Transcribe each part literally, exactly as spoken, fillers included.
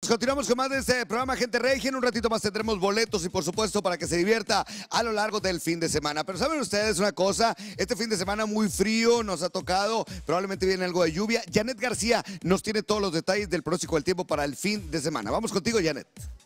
continuamos con más de este programa Gente Regia. En un ratito más tendremos boletos y por supuesto para que se divierta a lo largo del fin de semana. Pero ¿saben ustedes una cosa? Este fin de semana muy frío nos ha tocado, probablemente viene algo de lluvia. Janet García nos tiene todos los detalles del pronóstico del tiempo para el fin de semana. Vamos contigo, Janet.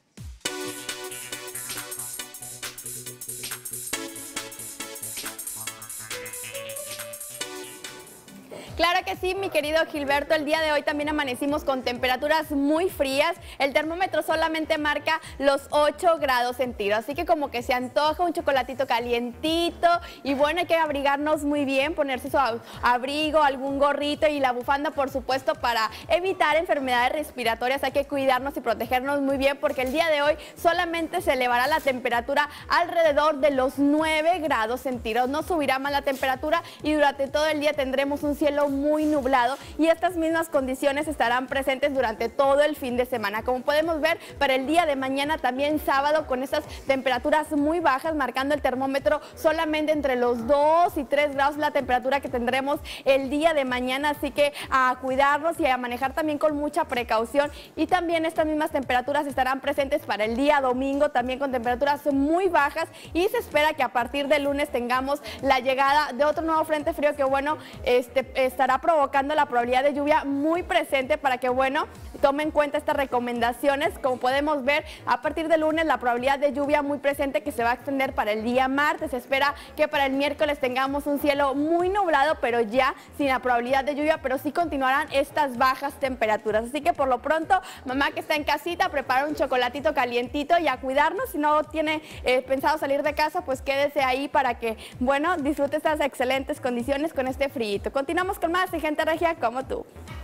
Claro que sí, mi querido Gilberto, el día de hoy también amanecimos con temperaturas muy frías. El termómetro solamente marca los ocho grados centígrados, así que como que se antoja un chocolatito calientito y bueno, hay que abrigarnos muy bien, ponerse su abrigo, algún gorrito y la bufanda, por supuesto, para evitar enfermedades respiratorias. Hay que cuidarnos y protegernos muy bien porque el día de hoy solamente se elevará la temperatura alrededor de los nueve grados centígrados. No subirá más la temperatura y durante todo el día tendremos un cielo muy nublado y estas mismas condiciones estarán presentes durante todo el fin de semana. Como podemos ver, para el día de mañana también sábado con estas temperaturas muy bajas, marcando el termómetro solamente entre los dos y tres grados la temperatura que tendremos el día de mañana, así que a cuidarnos y a manejar también con mucha precaución. Y también estas mismas temperaturas estarán presentes para el día domingo, también con temperaturas muy bajas, y se espera que a partir del lunes tengamos la llegada de otro nuevo frente frío que bueno, este estará provocando la probabilidad de lluvia muy presente para que, bueno, tomen en cuenta estas recomendaciones. Como podemos ver, a partir del lunes la probabilidad de lluvia muy presente que se va a extender para el día martes. Se espera que para el miércoles tengamos un cielo muy nublado, pero ya sin la probabilidad de lluvia, pero sí continuarán estas bajas temperaturas. Así que por lo pronto, mamá que está en casita, prepara un chocolatito calientito y a cuidarnos. Si no tiene eh, pensado salir de casa, pues quédese ahí para que, bueno, disfrute estas excelentes condiciones con este frío. Continuamos con más de Gente Regia como tú.